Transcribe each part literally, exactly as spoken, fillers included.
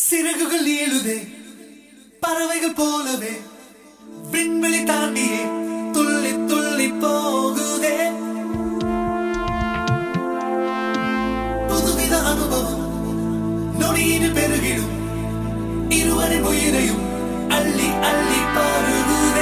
சிறகுகள் ஏழுதே பறவைகள் போலவே விண்வெளி தாண்டியே துள்ளி துள்ளி போகுதே புதுவித அனுபவம் நொடியில் பெருகிடும் இருவரின் உயிரையும் அள்ளி அள்ளி பருகுதே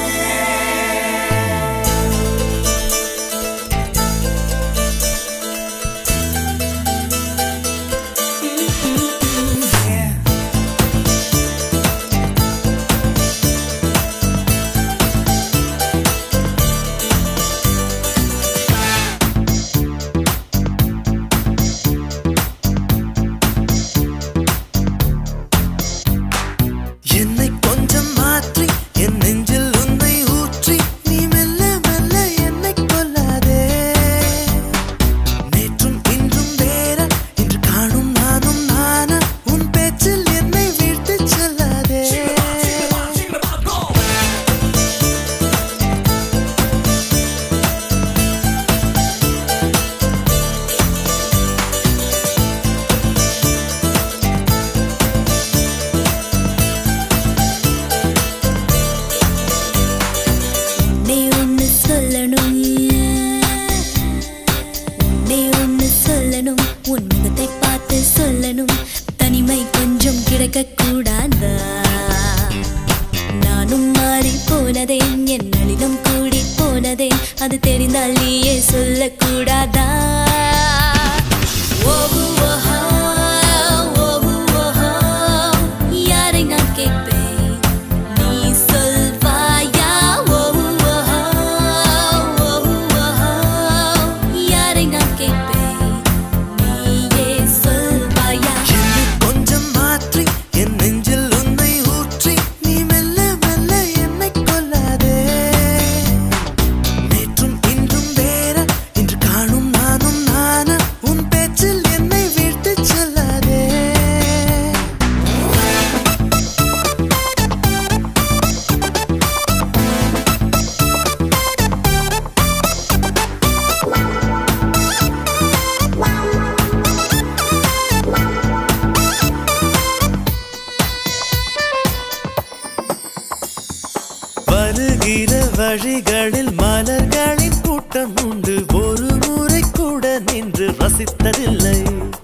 வழிகளில் மலர்களின் கூட்டம் உண்டு ஒரு முறை கூட நின்று ரசித்ததில்லை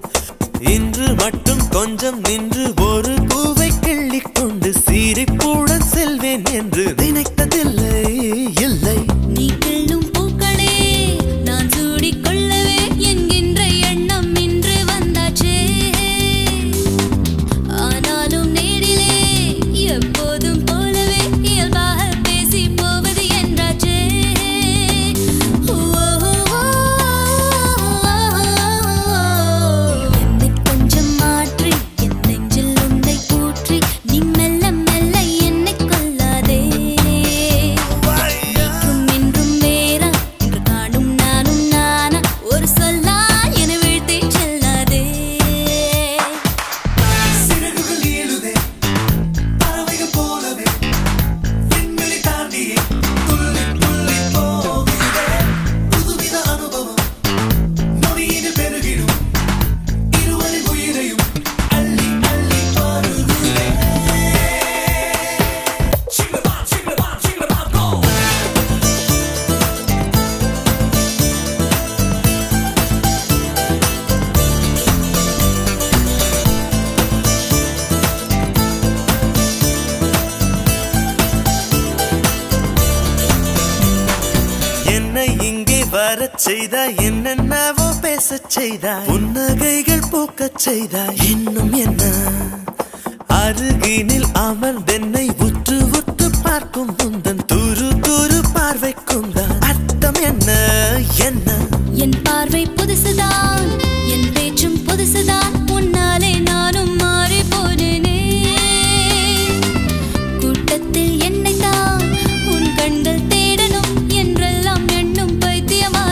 இன்று மட்டும் கொஞ்சம் நின்று ஒரு பூவை கிள்ளிக் கொண்டு சிரிப்புடன் செல்வேன் என்று நினைத்ததில்லை இல்லை நீ கிள்ளும் பூக்களே நான் சூடிக்கொள்ளவே என்கின்ற எண்ணம் இன்று வந்தாச்சே ஆனாலும் நேரிலே எப்போதும் போலவே இயல்பாக செய்தாய் என்னென்னவோ பேசச் செய்தாய் புன்னகைகள் பூக்கச் செய்தாய் இன்னும் என்ன அருகினில் அமர்ந்தென்னை உற்று உற்று பார்க்கும் முந்தன் துரு துரு பார்வைக்கும் தான் அர்த்தம் என்ன என்ன என் பார்வை புதுசுதான் என் பேச்சும் புதுசுதான் உன்னாலே நானும் மாறி போனேனே கூட்டத்தில் என்னை தான் உன் கண்கள் தேடணும் என்றெல்லாம் எண்ணும் பைத்தியமான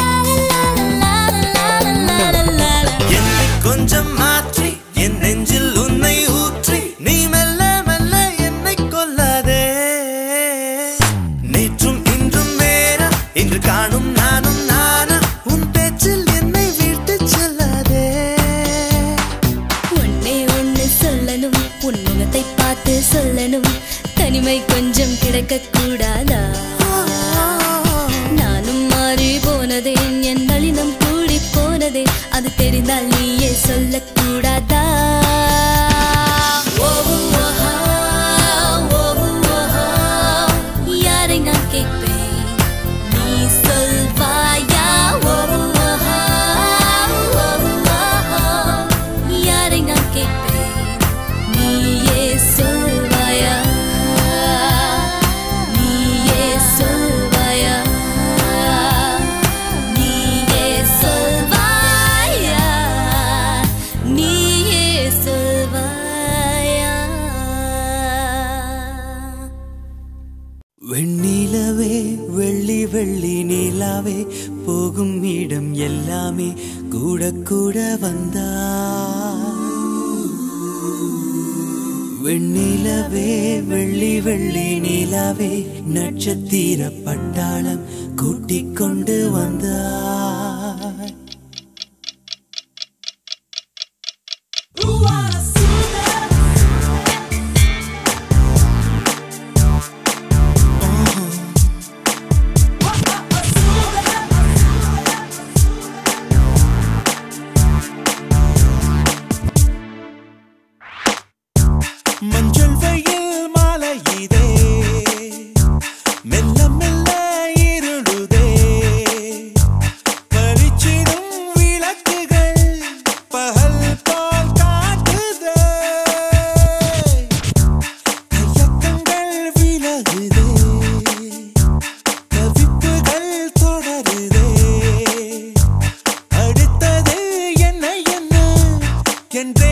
கொஞ்சம் மாற்றி என் நெஞ்சில் நடக்க கூடாதா நானும் மாறி போனதே என் நளினம் கூடி போனதே அது தெரிந்தால் நீயே சொல்லக்கூடாதா யாரை நான் கேட்பேன் நீ சொல்வாயா யாரை நான் கேட்பேன் நீயே சொல்வாயா நீயே சொல்வாயா நீயே சொல்வாயா நீயே சொல்வாயா வெண்ணிலவே வெள்ளி வெள்ளி நிலாவே போகும் இடம் எல்லாமே கூட கூட வந்தா வெண்ணிலவே வெள்ளி வெள்ளி நிலாவே நட்சத்திர பட்டாளம் கூட்டிக் கொண்டு வந்தா மஞ்சள் வெயில் மாலை இதே மெல்ல மெல்ல இருளுதே பளிச்சிடும் விளக்குகள் பகல் போல் காட்டுதே கையக்கங்கள் விலகுதே தவிப்புகள் தொடருதே அடுத்தது என்ன என்ன என்றே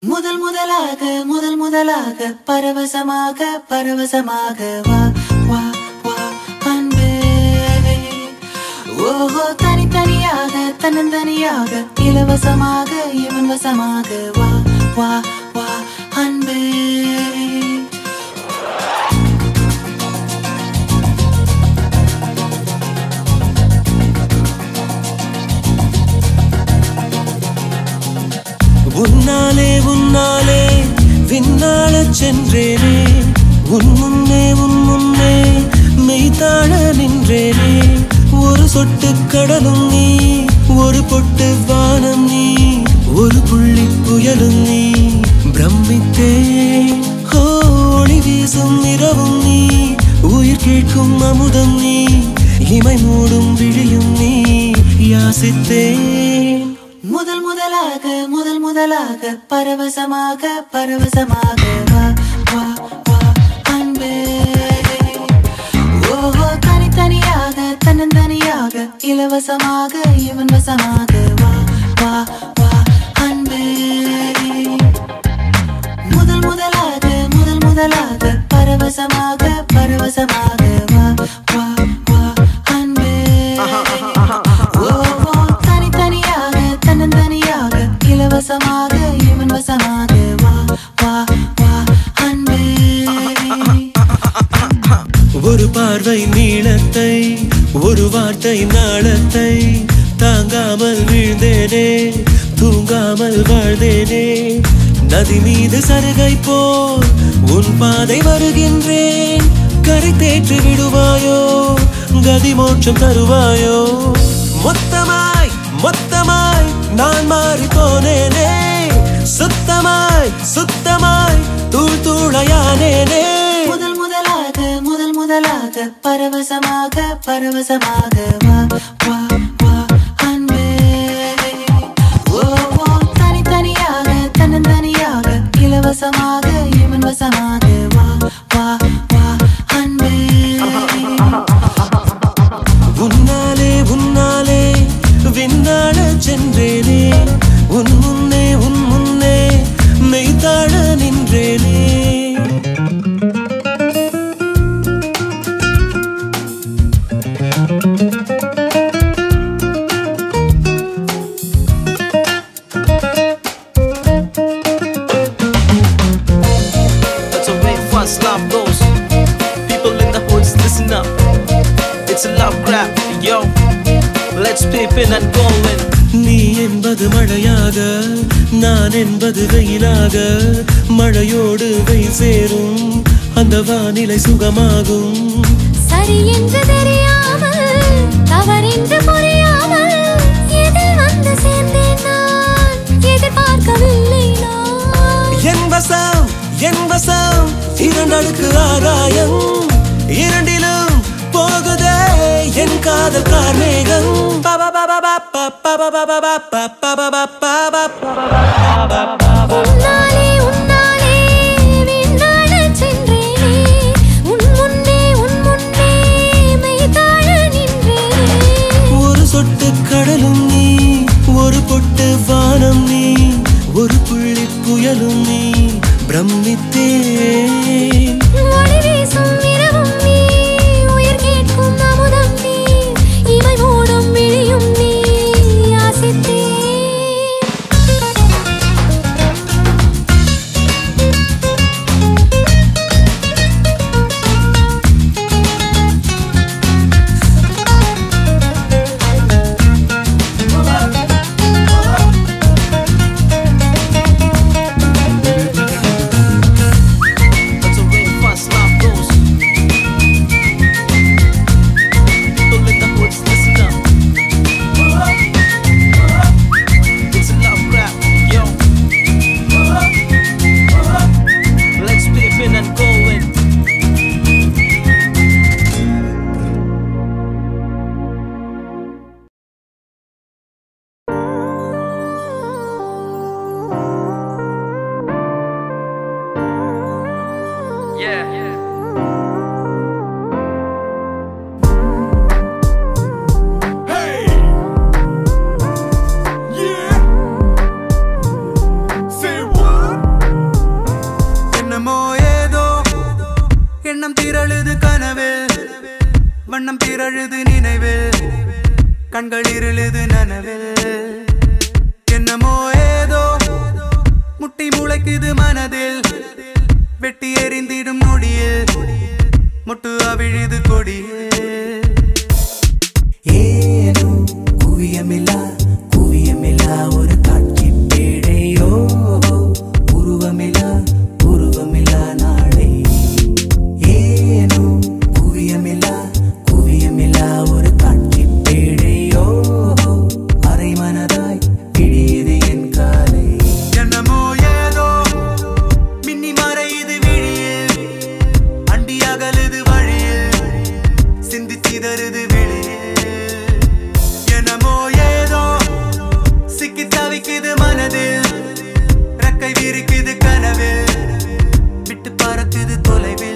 முதல் முதலாக முதல் முதலாக பரவசமாக பரவசமாக வா வா வா அன்பே. ஓஹோ தனித்தனியாக தன்னந்தனியாக இலவசமாக இவன் வசமாக வா வா வா அன்பே. உன்னாலே உன்னாலே விண்ணாள சென்றேனே, உன் முன்னே உன் முன்னே மெய்தாழ நின்றேனே. ஒரு சொட்டு கடலும் நீ, ஒரு பொட்டு வானம் நீ, ஒரு புள்ளி புயலும் நீ. பிரமித்தேன் ஒளி வீசும் இரவும் நீ, உயிர் கேட்கும் அமுதம் நீ, இமை மூடும் விழியும் நீ. யாசித்தேன் முதல் முதலாக முதல் முதலாக பரவசமாக பரவசமாக வா வா வா அன்பே. ஓஹோ தனித்தனியாக தன்னந்தனியாக இலவசமாக இவன் வசமாக வா வா வா அன்பே. முதல் முதலாக முதல் முதலாக பரவசமாக பரவசமாக வா வா வா அன்பே. ஓஹோ தனித்தனியாக தன்னந்தனியாக இலவசமாக இவன் வசமாக வா வா வா அன்பே. ஒரு பார்வை நீளத்தை, ஒரு வார்த்தை நாளத்தை, தாங்காமல் வீழ்ந்தேனே, தூங்காமல் வாழ்ந்தேனே. நதி மீது சருகை போல் உன் பாதை வருகின்றேன். கரை தேற்றி விடுவாயோ, கதி மோட்சம் தருவாயோ. மொத்தமாய் மொத்தமாய் நான் மாறி போனேனே, சுத்தமாய் சுத்தமாய் தூள் தூளையானேனே. முதல் முதலாக முதல் முதலாக பரவசமாக பரவசமாக வா வா வா அன்பே. ஓஹோ தனித்தனியாக தன்னந்தனியாக இலவசமாக இவன் வசமாக வா வா வா அன்பே. உன்னாலே உன்னாலே விண்ணாட சென்றேனே, உன் முன்னே உன் முன்னே மெய்தாழ நின்றேனே. That's the way fast love goes. People in the hoods, listen up. It's a love grab, yo. Let's peep in and go in. நீ என்பது மழையாக, நான் என்பது வெயிலாக. மழையோடு வெயில் சேரும், அந்த வானிலை சுகமாகும். சரி என்று தெரியாமல் தவறென்று புரியாமல் எதில் வந்து சேர்ந்தேன் நான், எதிர்பார்க்கவில்லை நான். என் வசம் என் வசம் இரண்டடுக்கு ஆகாயம், இரண்டிலும் போகுதே என் காதல் கார்மேகம். உன்னாலே உன்னாலே விண்ணாடச் சென்றேனே, உன் முன்னே உன் முன்னே மெய்தாழ நின்றேனே. ஒரு சொட்டு கடலும் நீ, ஒரு பொட்டு வானம் நீ, ஒரு புள்ளி புயலும் நீ. பிரமித்தேன் ஒளி வீசும் இரவும் நீ, உயிர் கேட்கும் அமுதம் நீ, இமை மூடும் விழியும் நீ. யாசித்தேன் பிறழுது நினைவில் கண்கள் இருளுது நனவில் என்னமோ ஏதோ முட்டி முளைக்குது மனதில் வெட்டி எறிந்திடும் நொடியில் முட்டு அவிழுது கொடியில் ஏனோ குவியமில்லா குவியமில்லா ஒரு காட்சி பேழையோ உருவமில்லா உருவமில்லா நாளை ஏனோ குவியமில்லா குவியமில்லா ஒரு காட்சி பேழையோ அரை மனதாய் பிடியது என் காலை என்னமோ ஏதோ மின்னி மறையுது விழியில் அண்டி அகலுது வழியில் சிந்தி சிதறுது வெளியில் என்னமோ ஏதோ சிக்கி தவிக்குது மனதில் ரக்கை விரிக்குது கனவில் விட்டு பறக்குது தொலைவில்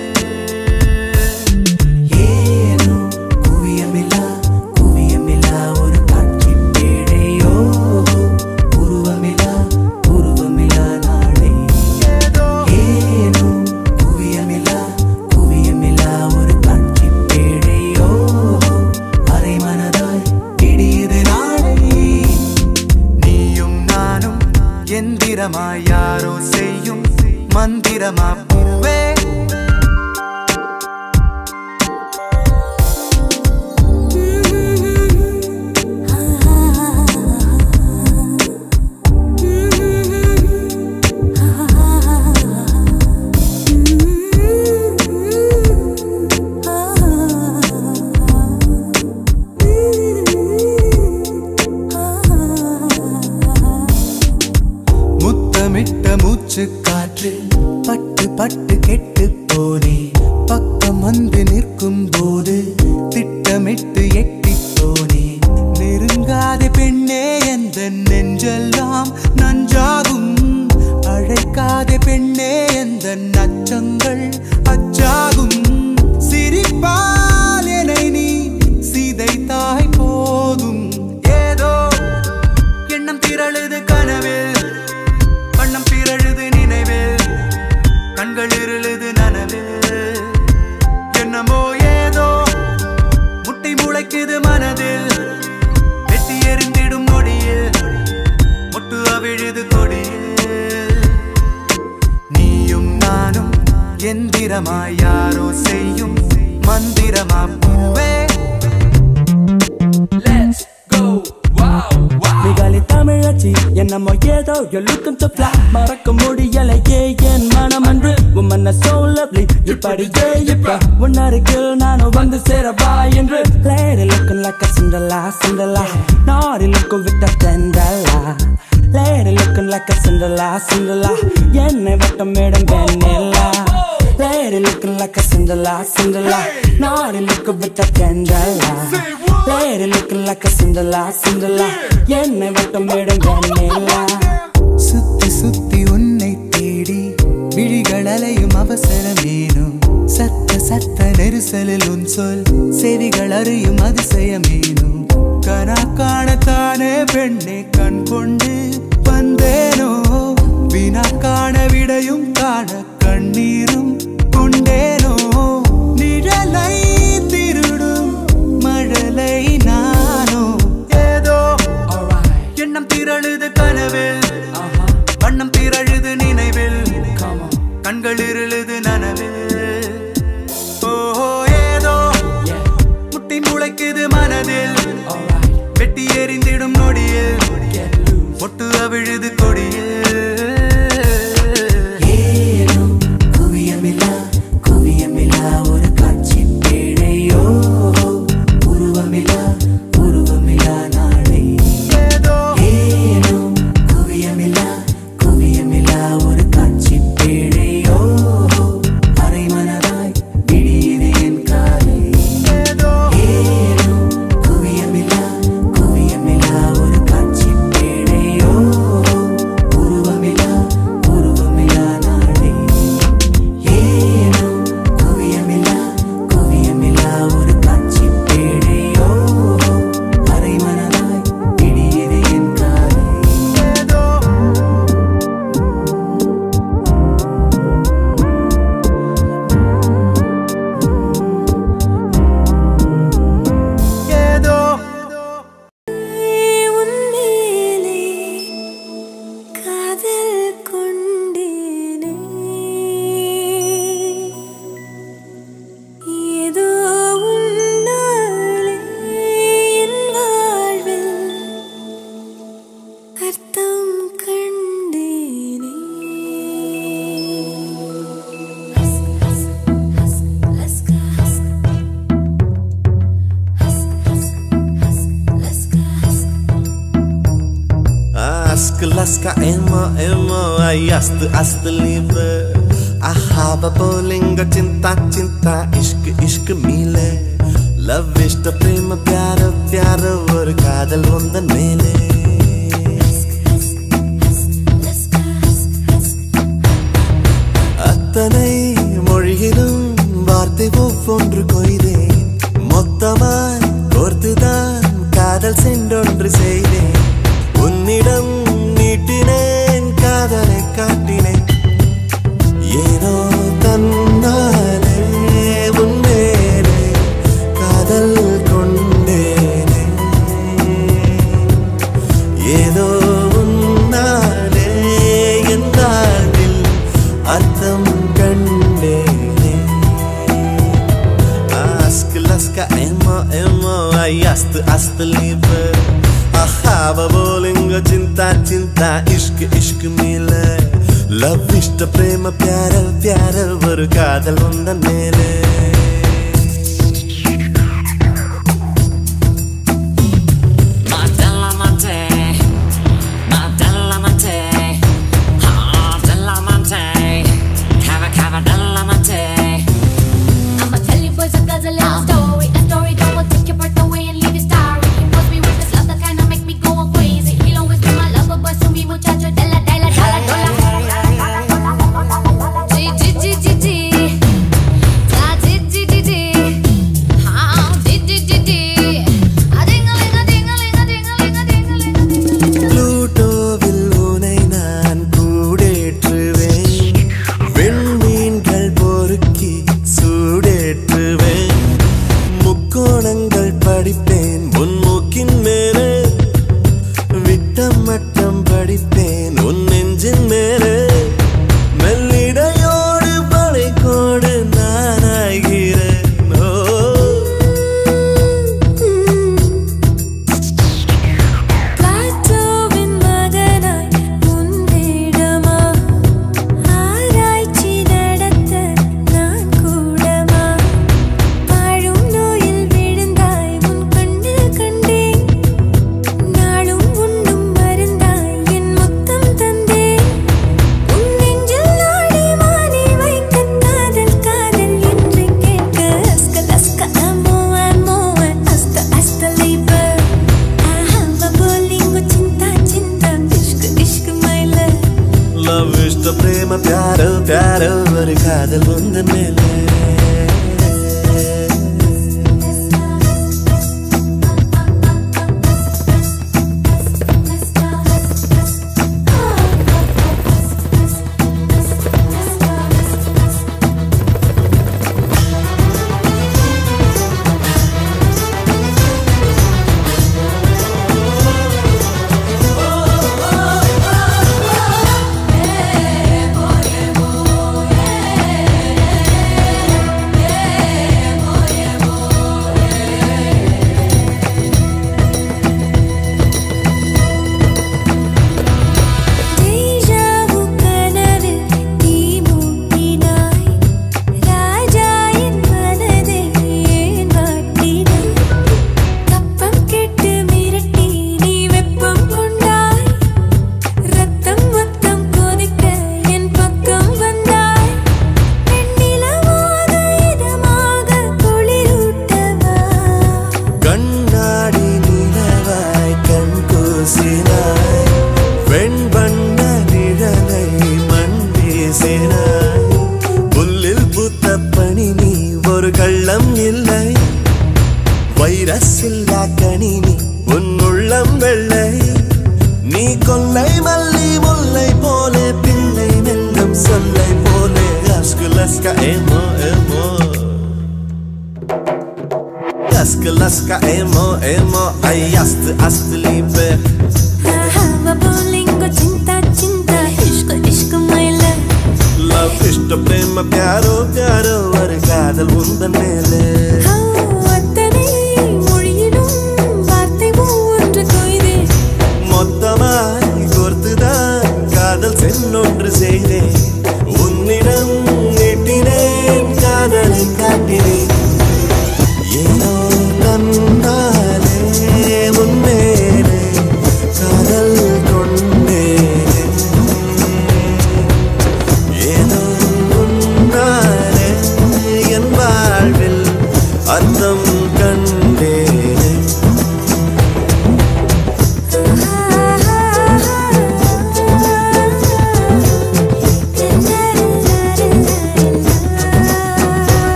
ஏனோ குவியமில்லா குவியமில்லா ஒரு காட்சி பேழையோ உருவமில்லா உருவமில்லா நாளை ஏனோ குவியமில்லா குவியமில்லா ஒரு காட்சி பேழையோ அரை மனதாய் பிடியது நாளை நீயும் நானும் எந்திரமாய் யாரோ செய்யும் மந்திரமா பூவே முத்தமிட்ட மூச்சு காற்று பட்டு பட்டு கெட்டு போனே பக்கம் வந்து நிற்கும் போது திட்டமிட்டு எட்டி போனே நெருங்காத பெண்ணே எந்த நெஞ்செல்லாம் நஞ்சாகும் அழைக்காத பெண்ணே எந்த நச்சங்கள் அச்சாகும் சிரிப்பால் என்னை நீ சிதைத்தாய் போதும் ஏதோ எண்ணம் திரழுது கனவில் கண்ணம் பிறழுது நினைவில் கண்கள் இருளுது நனவில் என்னமோ ஏதோ முட்டி முளைக்குது மனதில் வெட்டி எறிந்திடும் நொடியில் முட்டு அவிழுது கொடியில் நீயும் நானும் எந்திரமாய் யாரோ செய்யும் மந்திரமா பூவே மிகாலி தமிழச்சி என்னமோ ஏதோ you're looking to fly மறக்க முடியலையே என் மனம் அன்று உன் மன்ன so lovely இப்படியே இப்ப உன் அருகில் நானும் வந்து சேரவா என்று lady looking like a Cinderella Cinderella naughty looking with a Cinderella lady looking like a Cinderella Cinderella என்னை வட்டம் மேடம் வெண்ணிலா lady looking like a Cinderella Cinderella naughty looking with a Cinderella lady looking like a Cinderella Cinderella என்னை வட்டம் madam வெண்ணிலா சுத்தி சுத்தி உன்னை தேடி விழிகள் அலையும் அவசரமேனும் சத்த சத்த நெரிசலில் உன் சொல் செவிகள் அறியும் அதிசயமேனும் கனா காணத்தானே பெண்ணே கண் கொண்டு வந்தேனோ வினா காண விடையும் காண கண்ணீரும் கொண்டேனோ நிழலை திருடும் மழலை நானோ ஏதோ எண்ணம் திரழுது கனவில் வண்ணம் பிறழுது நினைவில் கண்கள் இருளுது நனவில் ஓஹோ ஏதோ முட்டி முளைக்குது மனதில் வெட்டி எறிந்திடும் நொடியில் முட்டு அவிழுது கொடியில் ஏனோ குவியமில்லா குவியமில்லா ஒரு காட்சி பேழையோ உருவமில்லா உருவமில்லா நாளை ஏனோ குவியமில்லா குவியமில்லா ஒரு காட்சி பேழையோ அரை மனதாய் பிடியது என் காலை ஏனோ குவியமில்லா குவியமில்லா ஒரு காட்சி பேழையோ உருவமில்லா laska emo emo ay ast ast liebe ahaba bolinga cinta cinta ishq ishq mile love ishta prema pyara pyara or kaadal undan mele attanai mozhilum vaarthai ovvondru koideen mottamaai korthudan kaadal sendondru seideen உன்னிடம் நீட்டினேன் காதலை காட்டினேன் ஏனோ தன்னாலே உன்மேலே காதல் கொண்டேனே ஏதோ உன்னாலே என் வாழ்வில் அர்த்தம் கண்டேனே ask laska emo emo ay ast ast liebe ahava bolinga cinta cinta ishq ishq mile love ishta prema pyara pyara oru kaadal undan mele I'ma tell you boys a guzzle a story, a story that will take your breath away and leave you starry. He was me with this love that kinda make me go crazy. He'll always be my lover, but to me muchacho della della della della. G G G G G, da G G G G, ah G G G G, a dingaling a dingaling a dingaling a dingaling a dingaling. Pluto vil unai naan koodetruven venmeengal porukki soodetruven mukkonangal padipen munmukkin mele vittam mattam padipen un nenjin mele mellidayodu palaikodu naanagiren Plaatoவின் மகனாய் உன்னிடமா ஆராய்ச்சி நடத்த நான் கூடமா வாழும் நோயில் விழுந்தாய் உன் கண்ணில் கண்டேன் நாளும் உண்ணும் மருந்தாய் என் முத்தம் தந்தேன் உன் நெஞ்சில் நாடி மாறி வைக்க காதல் காதல் என்று கேட்க அஸ்க அஸ்க அமோ அமோ அஸ்த அஸ்த லைபர் ahava bolingo cinta cinta ishq ishq my love love ishta prema pyara pyara oru kaadal undan mele Jeyaraj கனவில் தீ மூட்டினாய் ராஜா என் மனதை ஏன் வாட்டினாய் கப்பம் கெட்டு மிரட்டி நீ வெப்பம் கொண்டாய் ரத்தம் மொத்தம் கொதிக்க என் பக்கம் வந்தாய் வெண்ணிலவாக இதமாக குளிரூட்டவா கண்ணாடி நிலவாய் கண் கூசினாய் வெண்பண்ண நிழலை மண் வீசினாய் புல்லில் பூத்த பனி நீ ஒரு கள்ளம் இல்லை வைரஸ் இல்லா கனி நீ உன் உள்ளம் வெள்ளை நீ கொல்லை மல்லி முல்லை போலே பிள்ளை மெல்லும் சொல்லை போலே அஸ்கு லஸ்கா ஏமோ ஏமோ laska laska emo emo ay ast ast liebe ahava bolingo cinta cinta ishq ishq my love love ishta prema pyaro pyaro oru kaadal undan mele அத்தனை மொழியிலும் வார்த்தை ஒன்று கொய்தே மொத்தமாய் கோர்த்துதான் காதல் சென்னொன்று செய்தேன் உன்னிடம் நீட்டினேன் காதலை காட்டினேன் ஏனோ தன்னாலே உன்மேலே காதல் கொண்டேன்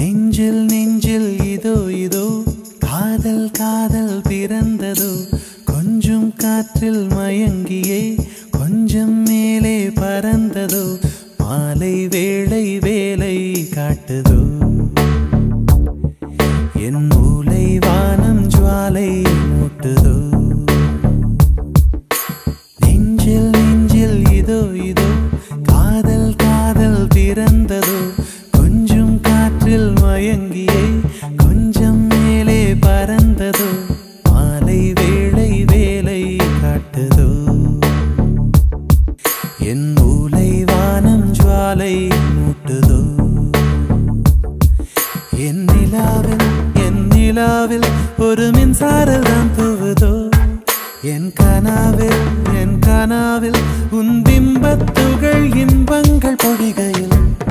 நெஞ்சில் நெஞ்சில் இதோ இதோ காதல் காதல் பிறந்ததோ கொஞ்சம் காற்றில் மயங்கியே கொஞ்சம் மேலே பறந்ததோ மாலை வேளை வேலை காட்டுதோ என் மூளை வானம் ஜுவாலை மூட்டுதோ நெஞ்சில் நெஞ்சில் இதோ இதோ காதல் காதல் பிறந்ததோ கொஞ்சம் காற்றில் மயங்கியே கொஞ்சம் மேலே பறந்ததோ மாலை வேளை வேலை காட்டுதோ என் மூளை வானம் ஜுவாலை மூட்டுதோ என் நிலாவில் என் நிலாவில் ஒரு மின்சாரம் தான் தூவுதோ என் கனாவில் என் கனாவில் உன் பிம்பத்துகள் இன்பங்கள் பொழிகையில்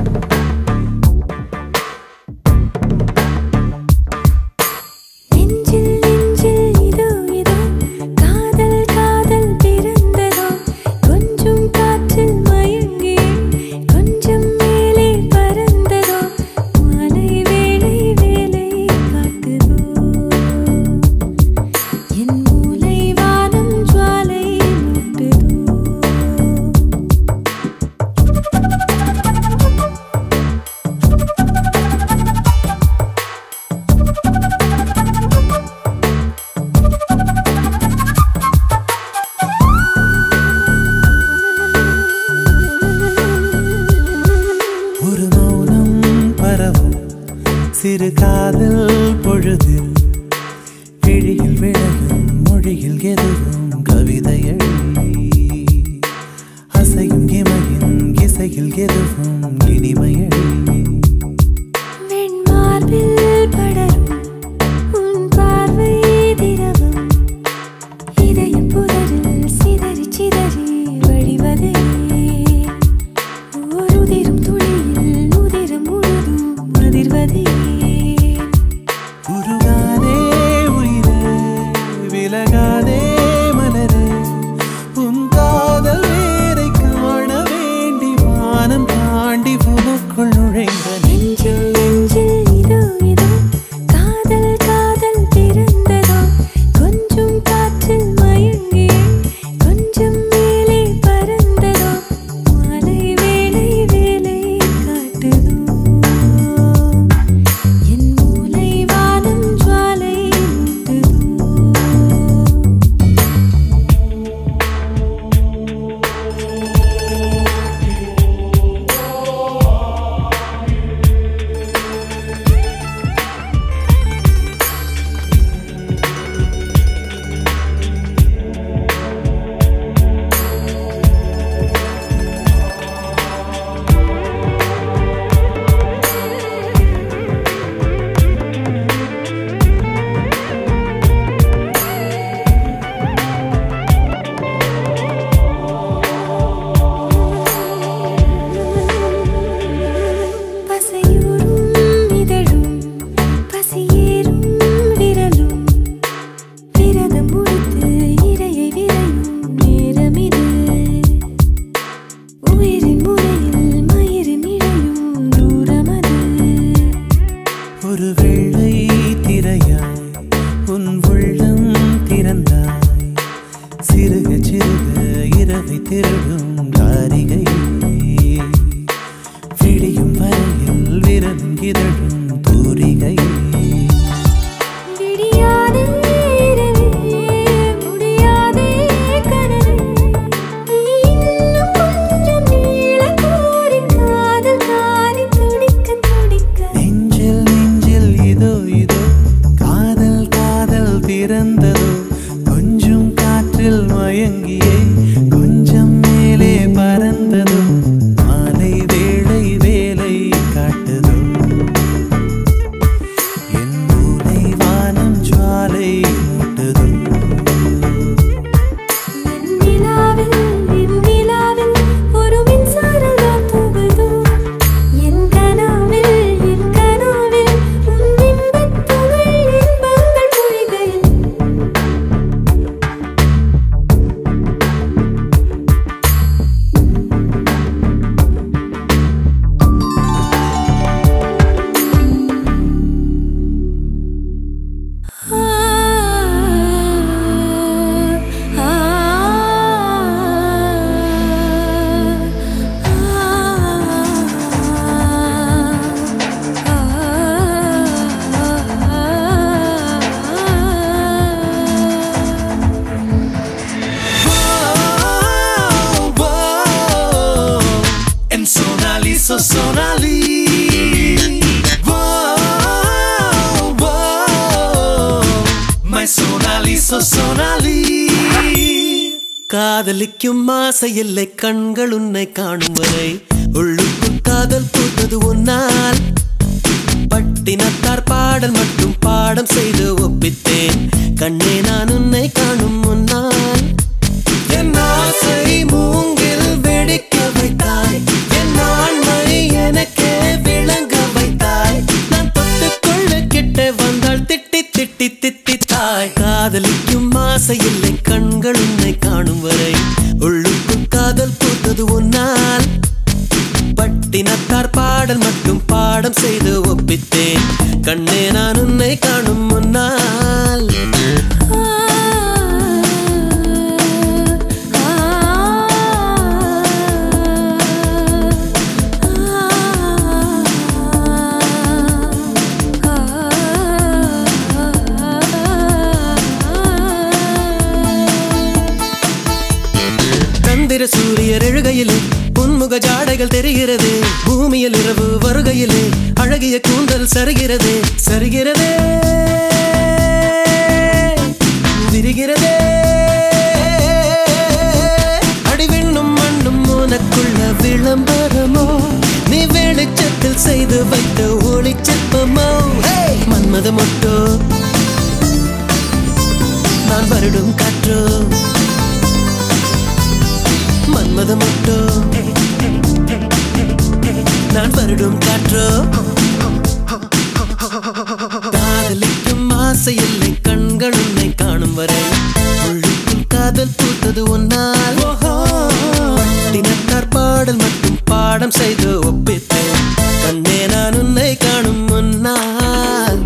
சிறு காதல் பொழுதில் விழியில் விளையும் மொழியில் எதுவும் கவிதையள் அசையும் இமையின் இசையில் எதுவும் இனிமையள் வெண்மார்பில் படரும் உன் பார்வை திரவம் இதயம் புதரில் சிதறி சிதறி வழிவதே ஓர் உதிரும் துளியில் உதிரம் முழுதும் அதிர்வதே உருகாதே உயிரே விலகாதே மலரே உன் காதல் வேரை காண வேண்டி வானம் தாண்டி புதுக்குள் நுழைந்த நெஞ்சில் நெஞ்சில் இதோ இதோ காதல் காதல் பிறந்ததோ கொஞ்சம் காற்றில் மயங்கி கொஞ்சம் மேலே பறந்ததோ மாலை வேளை வேலை காட்டுதோ என் மூளை வானம் ஜுவாலை மூட்டுதோ பசையூரும் இதழும் பசியேறும் விரலும் விரதம் முடித்து இரையை விரையும் நேரமிது உயிரின் முறையில் மயிரின் இழையும் தூரமது ஒரு வெள்ளை திரையாய் உன் உள்ளம் திறந்தாய் சிறுக சிறுக இரவை திருடும் காரிகை விடியும் வரையில் விரலும் இதழும் தூரிகை விடியாதே இரவே முடியாதே கனவே இன்னும் கொஞ்சம் நீள கோரி காதல் காரி துடிக்க துடிக்க நெஞ்சில் நெஞ்சில் இதோ இதோ காதல் காதல் பிறந்ததோ கொஞ்சம் காற்றில் மயங்கியே கொஞ்சம் மேலே பறந்ததோ மாலை வேளை வேலை காட்டுதோ Sonali. Whoa, whoa, my Sonali, so Sonali. காதலிக்கும் ஆசை இல்லை கண்கள் உன்னை காணும் வரை உள்ளுக்குள் காதல் பூத்தது உன்னால் பட்டினத்தார் பாடல் மட்டும் பாடம் செய்து ஒப்பித்தேன் கண்ணே நான் உன்னை காணும் முன்னால் என் ஆசை மூங்கில் வெடிக்க வைத்தாய் என் ஆண்மை எனக்கே விளங்க வைத்தாய் நான் தொட்டுக்கொள்ள கிட்ட வந்தால் திட்டி திட்டி திட்டித்தாய் காதலிக்கும் ஆசை இல்லை கண்கள் உன்னை காணும் வரை உள்ளுக்குள் காதல் பூத்தது உன்னால் பட்டினத்தார் பாடல் மட்டும் பாடம் செய்து ஒப்பித்தேன் கண்ணே நான் உன்னை காணும் முன்னால் சந்திர சூரியர் எழுகையிலே புன்முக ஜாடைகள் தெரிகிறது பூமியில் இரவு வருகையிலே அழகிய கூந்தல் சரிகிறதே சரிகிறதே விரிகிறதே அடிவிண்ணும் மண்ணும் உனக்குள்ள விளம்பரமோ நீ வெளிச்சத்தில் செய்து வைத்த ஒளிச்சப்பமோ மன்மத மொட்டோ நான் வருடும் காற்றோ மன்மத மொட்டோ நான் வருடும் காற்றோ காதலிக்கும் ஆசை இல்லை கண்கள் உன்னை காணும் வரை உள்ளுக்குள் காதல் பூத்தது ஒன்னால் தினத்தார் பாடல் மட்டும் பாடம் செய்து ஒப்பித்தேன் கண்ணே நான் உன்னை காணும் முன்னால்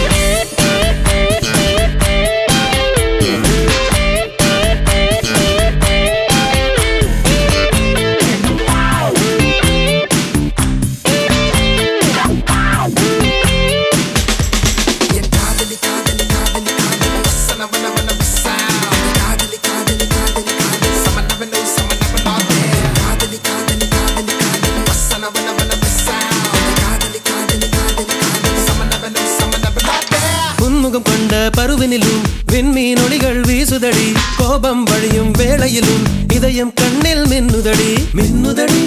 முகம் கொண்ட பருவினிலும் விண்மீன் ஒளிகள் வீசுதடி கோபம் வழியும் வேளையிலும் இதயம் கண்ணில் மின்னுதடி மின்னுதடி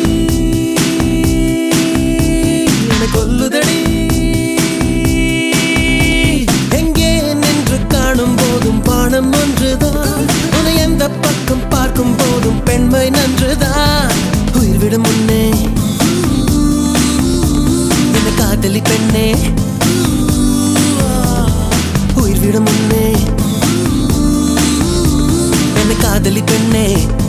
கொல்லுதடி எங்கே நின்று காணும் போதும் பானம் ஒன்றுதான் உன்னை எந்த பக்கம் பார்க்கும் போதும் பெண்மை நன்றுதான் உயிர் விடும் முன்னே என்ன காதலி பெண்ணே உயிர் விடும் முன்னே என்ன காதலி பெண்ணே